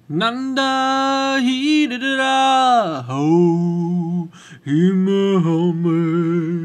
นันดาฮีดาดาโฮฮิมะฮอม